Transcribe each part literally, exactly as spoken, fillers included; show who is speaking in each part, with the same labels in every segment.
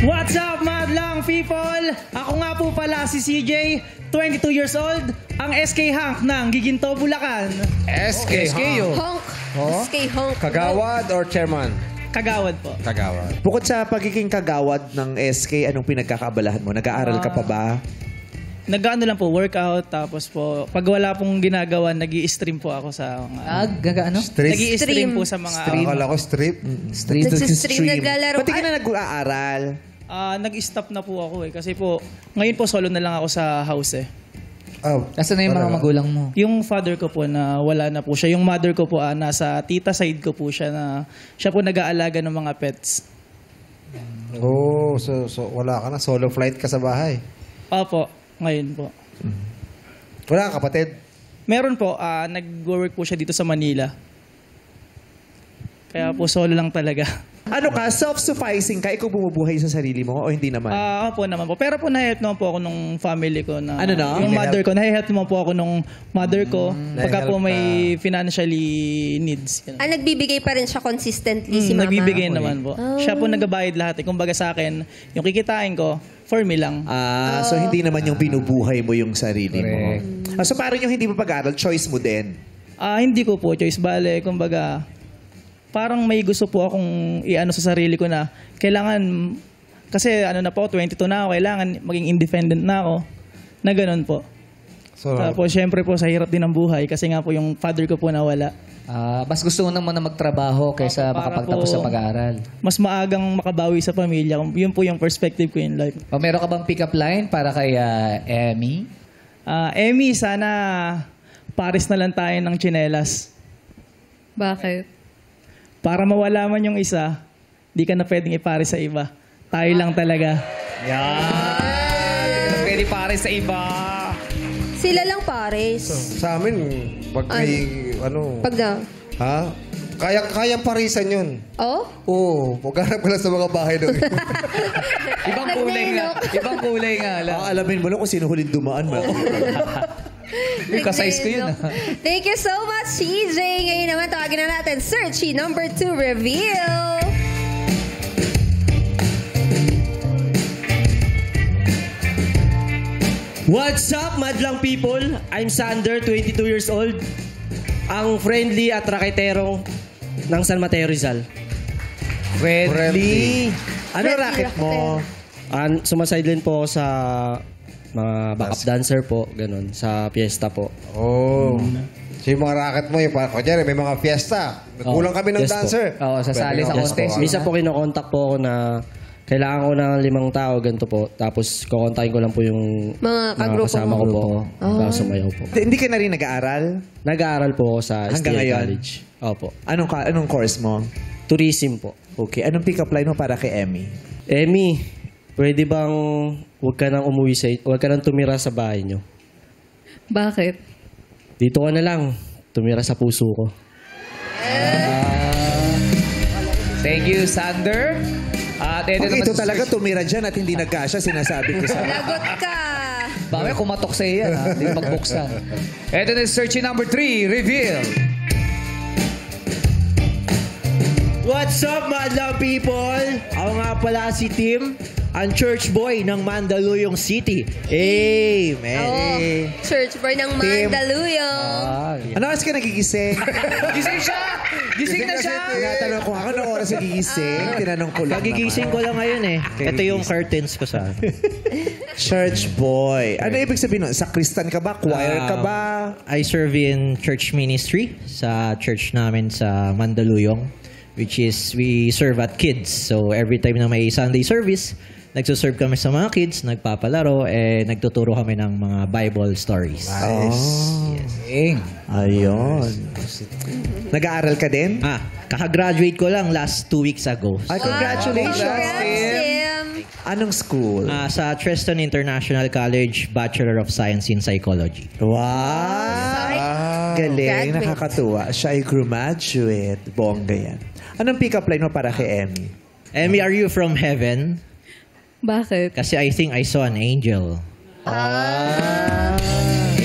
Speaker 1: What's up, madlang people? Ako nga po pala si C J, twenty-two years old, ang S K Hank ng Giginto, Bulacan.
Speaker 2: S K Hank.
Speaker 3: Honk.
Speaker 2: Oh?
Speaker 3: S K Honk.
Speaker 2: Kagawad or chairman?
Speaker 1: Kagawad po.
Speaker 2: Kagawad.
Speaker 4: Bukod sa pagiging kagawad ng S K, anong pinagkakabalahan mo? Nag-aaral ka pa ba?
Speaker 1: Nag-ano lang po, workout, tapos po, pag wala pong ginagawa, nag-i-stream po ako sa mga...
Speaker 5: Ah, gaga ano?
Speaker 3: Street.
Speaker 1: Nag-i-stream po sa mga...
Speaker 3: Stream.
Speaker 2: Akala ko strip.
Speaker 5: Street.
Speaker 3: Nagsistream, naglalaro.
Speaker 4: Pati ka na nag-aaral.
Speaker 1: Ah, nag-stop na po ako eh. Kasi po, ngayon po solo na lang ako sa house eh.
Speaker 2: Oh.
Speaker 5: Nasaan na yung mga magulang mo?
Speaker 1: Yung father ko po na wala na po siya. Yung mother ko po, ah, nasa tita side ko po siya na siya po nag-aalaga ng mga pets.
Speaker 2: Oh, so, so wala ka na. Solo flight ka sa bahay.
Speaker 1: Opo, ngayon po.
Speaker 2: Wala ka, kapatid?
Speaker 1: Meron po, ah, nag-work po siya dito sa Manila. Kaya po solo lang talaga.
Speaker 4: Ano ka? Self-sufficing ka? Ikaw bumubuhay sa sarili mo o hindi naman?
Speaker 1: Ah, opo naman po. Pero po nahihelp naman po ako nung family ko na...
Speaker 4: Ano na?
Speaker 1: Yung mother ko. Nahihelp naman po ako nung mother ko pagka po
Speaker 2: nahihelp
Speaker 1: may financially needs. Ganun.
Speaker 3: Ah, nagbibigay pa rin siya consistently si
Speaker 1: Mm,
Speaker 3: mama.
Speaker 1: nagbibigay naman po. Siya po nagabayad lahat. Eh. Kumbaga sa akin, yung kikitain ko, for me lang.
Speaker 4: Ah, so hindi naman yung binubuhay mo yung sarili
Speaker 2: Correct.
Speaker 4: mo. Ah, so parang yung hindi mo pag-aaral, choice mo din.
Speaker 1: Ah, hindi ko po choice. Bale, kumbaga, parang may gusto po akong i-ano sa sarili ko na kailangan, kasi ano na po, twenty-two na ako, kailangan maging independent na ako. Na ganun po.
Speaker 2: So,
Speaker 1: Tapos, syempre po, sa hirap din ng buhay kasi nga po yung father ko po nawala.
Speaker 5: Ah, mas gusto mo naman na magtrabaho kaysa
Speaker 1: Opo, para
Speaker 5: makapagtapos
Speaker 1: po-
Speaker 5: sa pag-aaral.
Speaker 1: Mas maagang makabawi sa pamilya. Yun po yung perspective ko in life.
Speaker 5: O meron ka bang pick-up line para kay ah, Emmy?
Speaker 1: Ah, Emmy, sana pares na lang tayo ng tsinelas.
Speaker 3: Bakit?
Speaker 1: Para mawala man yung isa, di ka na pwedeng ipares sa iba. Tayo lang talaga.
Speaker 5: Yan! Pwede pare sa iba.
Speaker 3: Sila lang pares.
Speaker 2: sa amin, pag may, ano,
Speaker 3: Pag na...
Speaker 2: ha? Kaya, kayang parisan yun.
Speaker 3: Oh?
Speaker 2: Oo, pagkarap ka lang sa mga bahay doon.
Speaker 5: Ibang kulay nga. Ibang kulay nga lang.
Speaker 4: Ah, alamin mo lang kung sino huling dumaan mo.
Speaker 5: Yung ka-size ko yun. ah.
Speaker 3: Thank you so much, C J. Ngayon naman, tawagin na natin, Searchy number two reveal.
Speaker 6: What's up, madlang people? I'm Sander, twenty-two years old. Ang friendly at raketero ng San Mateo Rizal.
Speaker 5: Friendly.
Speaker 4: Ano
Speaker 3: Friendly
Speaker 4: racket mo?
Speaker 6: An sumaside po ako sa mga backup dancer po, ganun, sa fiesta po.
Speaker 2: Oo. So yung mga racket mo, yung parang, kunyari, may mga fiesta. Kulang kami ng
Speaker 6: Yes po.
Speaker 2: dancer.
Speaker 5: Oo, sasali
Speaker 2: Pwede
Speaker 5: sa
Speaker 2: ka-
Speaker 5: contest.
Speaker 6: Minsan po kinokontak po ako na kailangan ko ng limang tao, ganito po. Tapos kukontakin ko lang po yung
Speaker 3: Mga kagrupo
Speaker 6: kasama
Speaker 3: mo.
Speaker 6: ko po. Para sumayaw po.
Speaker 4: Hindi ka na rin nag-aaral?
Speaker 6: Nag-aaral po ako sa
Speaker 4: Hanggang
Speaker 6: S T A
Speaker 4: ngayon?
Speaker 6: College. Opo.
Speaker 4: Anong, ka- anong course mo?
Speaker 6: Tourism po.
Speaker 4: Okay. Anong pick-up line mo para kay Emmy?
Speaker 6: Emmy, pwede bang huwag ka nang umuwi sa, huwag ka nang tumira sa bahay nyo?
Speaker 7: Bakit?
Speaker 6: Dito ka na lang, tumira sa puso ko.
Speaker 5: Thank you, Sander. At ito
Speaker 4: Pag
Speaker 5: naman
Speaker 4: ito
Speaker 5: si
Speaker 4: talaga
Speaker 5: Search.
Speaker 4: tumira dyan at hindi nagkasya, sinasabi ko sa...
Speaker 3: Lagot ka.
Speaker 5: Bakit kumatok sa iyo yan, ha? Hindi magbuksan. Ito na Searchy number three, reveal.
Speaker 6: What's up, madlang people? Ako nga pala si Tim, ang church boy ng Mandaluyong City. Amen.
Speaker 3: Oh, church boy ng
Speaker 4: Team.
Speaker 3: Mandaluyong.
Speaker 5: Ah,
Speaker 4: Ano oras ka nagigising?
Speaker 5: gising siya! Gising na siya!
Speaker 4: Tinatanong ko ako, anong oras nagigising? Tinanong ko lang
Speaker 6: Nagigising ko lang ngayon eh. Ito yung curtains ko sa...
Speaker 4: Church boy. Ano ibig sabihin nun? Sakristan ka ba? Choir ka ba?
Speaker 8: I serve in church ministry sa church namin sa Mandaluyong, which is we serve at kids. So every time na may Sunday service, nagsuserve kami sa mga kids, nagpapalaro, eh, nagtuturo kami ng mga Bible stories.
Speaker 5: Ing.
Speaker 4: Ayun. Nag-aaral ka din?
Speaker 8: Ah, kakagraduate ko lang last two weeks ago.
Speaker 4: Ay, congratulations.
Speaker 3: Congrats, Tim.
Speaker 4: Anong school?
Speaker 8: Ah, sa Treston International College, Bachelor of Science in Psychology.
Speaker 4: Wow! Galing,
Speaker 3: Graduate.
Speaker 4: nakakatuwa. Siya ay graduate. Bongga yan. Anong pick-up line mo para kay Emmy?
Speaker 8: Emmy, are you from heaven?
Speaker 7: Bakit?
Speaker 8: Kasi I think I saw an angel.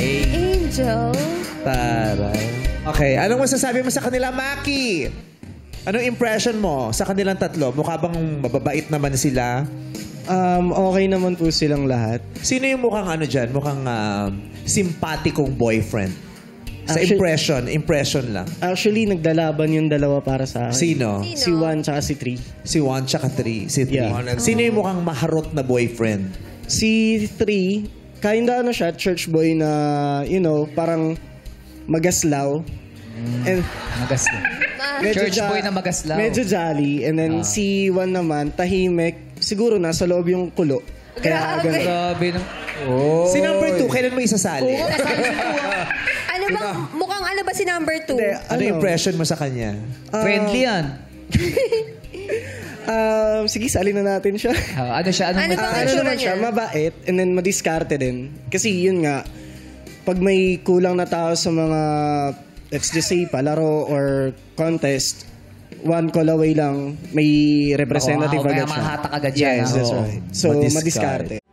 Speaker 3: Angel.
Speaker 4: Taray. Okay, anong masasabi mo sa kanila, Maki? Anong impression mo sa kanilang tatlo? Mukha bang mababait naman sila?
Speaker 9: Um, okay naman po silang lahat.
Speaker 4: Sino yung mukhang ano dyan? Mukhang um, simpatikong boyfriend? Sa
Speaker 9: Actually-
Speaker 4: impression, impression lang.
Speaker 9: Actually, nagdalaban yung dalawa para sa akin.
Speaker 4: Sino?
Speaker 3: Sino?
Speaker 9: Si Juan tsaka si Tree.
Speaker 4: Si Juan tsaka Three. Si Three.
Speaker 9: Yeah.
Speaker 4: Sino yung mukhang maharot na boyfriend?
Speaker 9: Si Tree, kinda ano siya, church boy na, you know, parang magaslaw. And
Speaker 5: Magasla.
Speaker 3: Ma-
Speaker 5: Church
Speaker 9: ja-
Speaker 5: boy na magaslaw.
Speaker 9: Medyo jolly. And then
Speaker 5: Ah.
Speaker 9: si Juan naman, tahimik. Siguro nasa loob yung kulo. Kaya
Speaker 3: Grabe.
Speaker 9: ganun.
Speaker 5: Grabe na.
Speaker 4: Si number two, kailan mo isasali?
Speaker 3: Ano ba, mukhang ano ba si number two?
Speaker 9: Hindi,
Speaker 4: Ano yung impression mo sa kanya?
Speaker 5: Friendly yan.
Speaker 9: Um, sige, sali na natin siya.
Speaker 5: Ah, ano siya? Ano,
Speaker 3: Ano
Speaker 5: mo-
Speaker 3: ba?
Speaker 9: Ah, ano
Speaker 3: itsura
Speaker 9: naman
Speaker 3: niya?
Speaker 9: siya, mabait, and then madiskarte din. Kasi yun nga, pag may kulang na tao sa mga, let's just say, palaro or contest, one call away lang, may representative
Speaker 5: Makuha-
Speaker 9: agad
Speaker 5: may
Speaker 9: siya.
Speaker 5: mahatak agad siya,
Speaker 9: Yes,
Speaker 5: no?
Speaker 9: that's
Speaker 4: Oo.
Speaker 9: right. So,
Speaker 4: Madiskarte.
Speaker 9: madiskarte.